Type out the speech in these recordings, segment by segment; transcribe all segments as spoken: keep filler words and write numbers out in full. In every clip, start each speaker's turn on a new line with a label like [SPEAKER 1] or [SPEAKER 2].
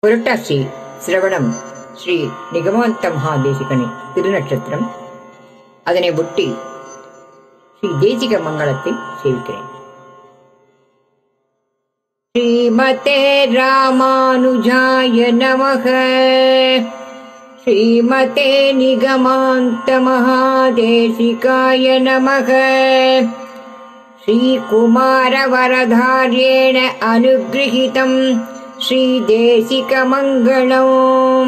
[SPEAKER 1] புரட்டாசி சிரவணம் ஸ்ரீ நிகமாந்த மகாதேசிகனின் திருநட்சத்திரம். அதனை ஒட்டி ஸ்ரீ தேசிக மங்களத்தை சேவிக்கிறேன். ஸ்ரீமதே ராமானுஜாய நமக. ஸ்ரீமதே நிகமாந்த மகாதேசிகாய நமக. श्रीकुमारवरधार्येण अनुगृहीतम् श्रीदेशिकमङ्गलम्.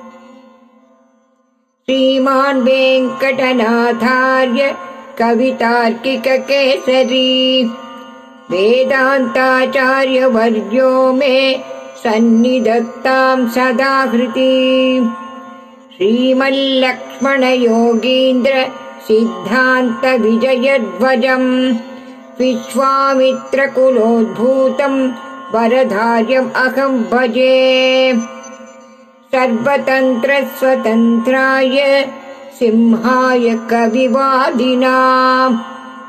[SPEAKER 1] श्रीमान् वेङ्कटनाथार्य कवितार्किककेसरी वेदान्ताचार्यवर्यो मे सन्निधत्तां सदा हृदि. श्रीमल्लक्ष्मणयोगीन्द्र सिद्धान्त विजयध्वजम् विश्वामित्रकुलोद्भूतम् वरधार्यम् अहम् भजे. सर्वतन्त्र स्वतन्त्राय सिंहाय कविवादिनाम्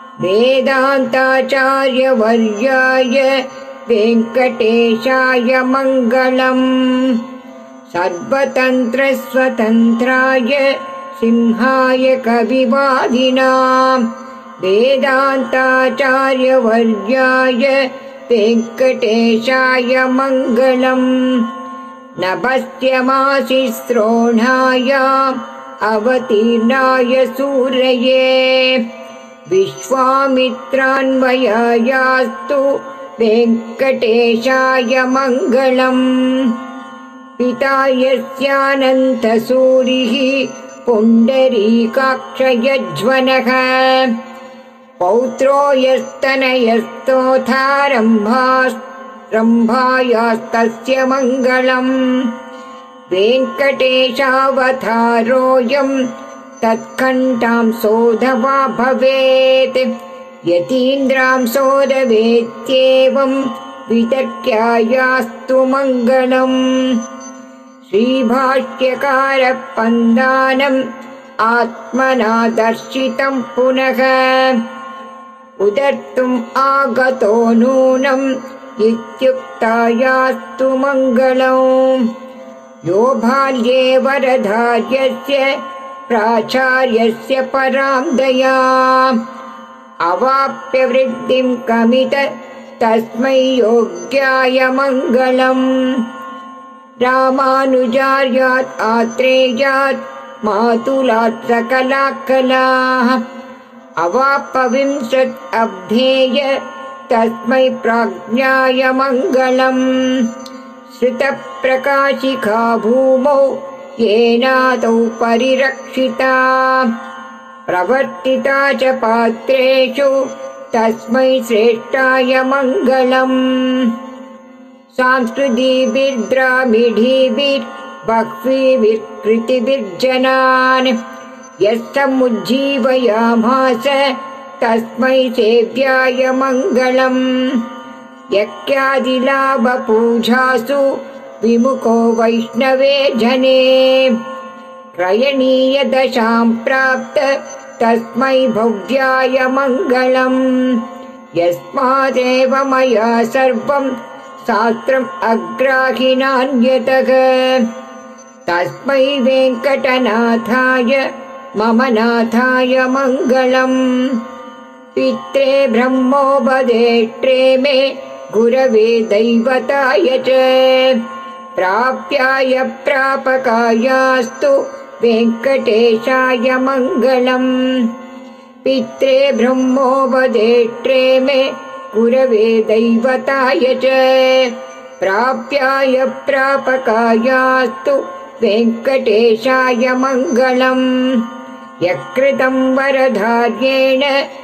[SPEAKER 1] वेदान्ताचार्यवर्याय वेङ्कटेशाय मङ्गलम्. सर्वतन्त्र स्वतन्त्राय सिंहाय कविवादिनाम् वेदान्ताचार्यवर्याय वेङ्कटेशाय मङ्गलम्. नभस्त्यमासि श्रोणायाम् अवतीर्णाय सूरये विश्वामित्रान्वयायास्तु वेङ्कटेशाय मङ्गलम्. पिता यस्यानन्तसूरिः पुण्डरीकाक्षयज्वनः पौत्रो यस्तनयस्तोथारम्भायास्तस्य मङ्गलम्. वेङ्कटेशावतारोऽयम् तत्कण्ठां सोधवा भवेत् यतीन्द्रां सोदवेत्येवम् वितर्क्यायास्तु मङ्गलम्. श्रीभाष्यकार पन्दानम् आत्मना दर्शितम् पुनः उदर्तुम् आगतो नूनम् इत्युक्तायास्तु मङ्गलम्. यो बाल्ये वरधार्यस्य प्राचार्यस्य परां दयाम् अवाप्य वृद्धिम् कमित तस्मै योग्याय मङ्गलम्. रामानुजार्यात् आत्रेयात् मातुलात् सकला कलाः अवापविंशत् अब्धेय तस्मै प्राज्ञाय मङ्गलम्. श्रुतप्रकाशिका भूमौ येनादौ परिरक्षिता प्रवर्तिता च पात्रेषु तस्मै श्रेष्ठाय मङ्गलम्. सांस्कृतिभिर्द्रामिढीभिर्बह्वीभिर्कृतिभिर्जनान् यस्तमुज्जीवयामास तस्मै सेव्याय मङ्गलम्. यज्ञादिलाभपूजासु विमुखो वैष्णवे जने क्रयणीय दशां प्राप्त तस्मै भव्याय मङ्गलम्. यस्मादेव मया सर्वम् शास्त्रम् अग्राहिनान्यतः तस्मै वेङ्कटनाथाय मम नाथाय मङ्गलम्. पित्रे ब्रह्मोपदेष्ट्रे मे गुरवे दैवताय च प्राप्याय प्रापकायास्तु वेङ्कटेशाय मङ्गलम्. पित्रे ब्रह्मोपदेष्ट्रे मे गुरवे दैवताय च प्राप्याय प्रापकायास्तु वेङ्कटेशाय मङ्गलम्. यकृतम् वरधार्येण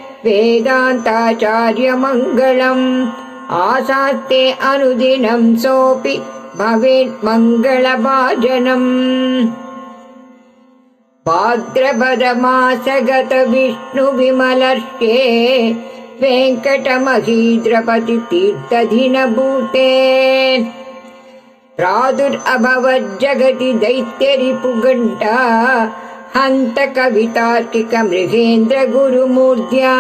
[SPEAKER 1] वेदान्ताचार्यमङ्गलम् आसास्ते अनुदिनं सोऽपि भवेत् मङ्गलभाजनम्. भाद्रपदमासगत विष्णुविमलर्षे वेङ्कटमहीन्द्रपति तीर्थधिनभूते प्रादुरभवज्जगति दैत्यरिपुगण्टा हन्त कवितार्किक मृगेन्द्र गुरुमूर्ध्या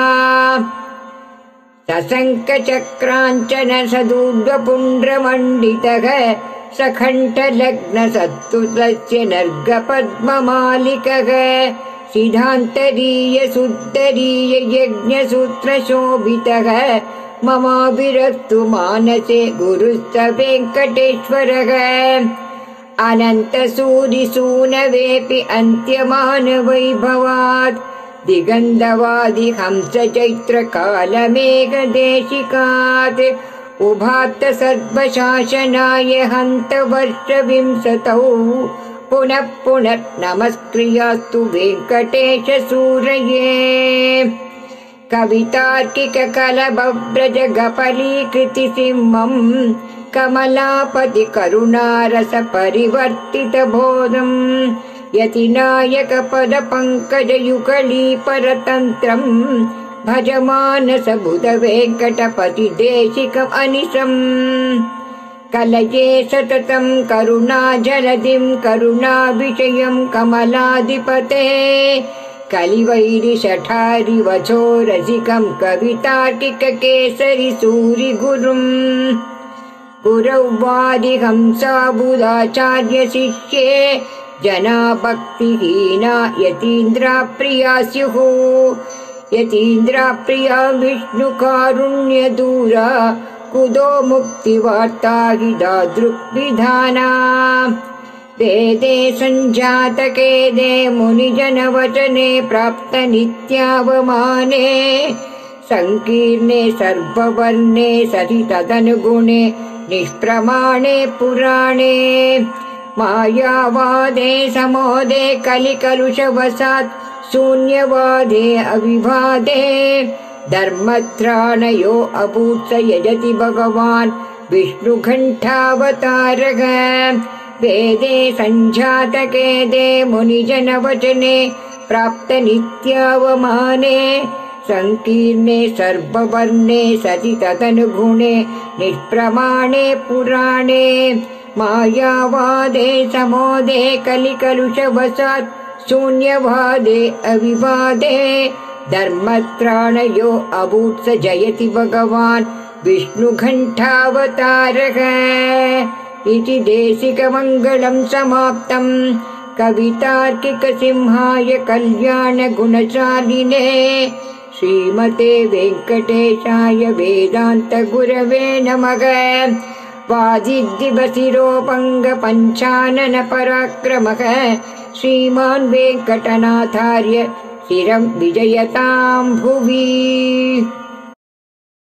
[SPEAKER 1] सशङ्खचक्राञ्चन सदूर्ध्वपुण्ड्रमण्डितः सखण्डलग्नसत्तुतस्य नर्गपद्ममालिकः सिद्धान्तरीय सुन्दरीय यज्ञसूत्रशोभितः ममाभिरस्तु मानसे गुरुस्त वेङ्कटेश्वरः अनन्तसूरिसूनवेऽपि अन्त्यमानवैभवात् दिगन्धवादिहंस चैत्रकालमेघदेशिकात् उभात्त सर्वशासनाय हन्तवर्षविंशतौ पुनः पुनः नमस्क्रियास्तु वेङ्कटेश सूरये कवितार्किककलभव्रज गपलीकृति सिंहम् कमलापति करुणारस परिवर्तित बोधम् यतिनायक पद पंकज युगली परतन्त्रम् भजमानस बुध वेङ्कटपति देशिकम् अनिशम् कलये सततं करुणा जलधिं करुणा विषयं कमलाधिपते कलिवैरिषठारि वचो रसिकं कवितार्किक केसरि सूरि गुरुम् गुरौ वादिहंसा बुधाचार्य शिष्ये जना भक्तिहीना यतीन्द्रा प्रिया स्युः यतीन्द्रा प्रिया विष्णुकारुण्य दूरा कुदो मुक्तिवार्ता दृक्विधाना वेदे सञ्जातके दे मुनिजनवचने प्राप्त नित्यावमाने संकीर्णे सर्ववर्णे सति तदनुगुणे निष्प्रमाणे पुराणे मायावादे समोदे कलिकलुषवसात् शून्यवादे अविवादे धर्मत्राणयो अभूत्स यजति भगवान् विष्णुघण्टावतारः वेदे सञ्जातके दे मुनिजनवचने प्राप्त नित्यावमाने संकीर्णे सर्ववर्णे सति तदनुगुणे निष्प्रमाणे पुराणे मायावादे समोदे कलिकलुषवसात् शून्यवादे अविवादे धर्मत्राणयो अभूत्स जयति भगवान् विष्णुघण्टावतारः इति देशिकमङ्गलं समाप्तम् कवितार्किक सिंहाय कल्याण गुणशालिने श्रीमते वेङ्कटेशाय वेदान्त गुरवे नमः वाजिद्दिवसिरोपङ्ग पञ्चानन पराक्रमः श्रीमान् वेङ्कटनाथार्य चिरं विजयतां भुवि।